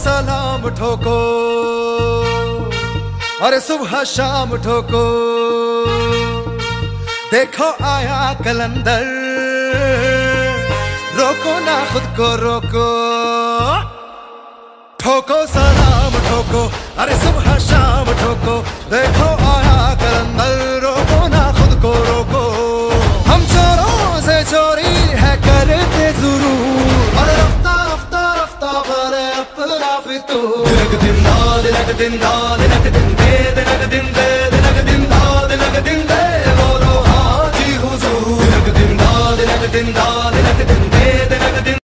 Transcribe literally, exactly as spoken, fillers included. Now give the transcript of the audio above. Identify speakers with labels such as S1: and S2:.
S1: सलाम ठोको, अरे सुबह शाम ठोको, देखो आया कलंदर, रोको ना खुद को रोको। ठोको सलाम ठोको, अरे सुबह शाम ठोको, देखो आया कलंदर, रोको ना खुद को रोको। हम चोरों से चोरी है करते जरूर, अरे रफ्ता रफ्ता रफ्ता भरे अपना फितूर। दिनक दिन दा दिनक दिन दा दिनक दिन दे दिनक दिन दे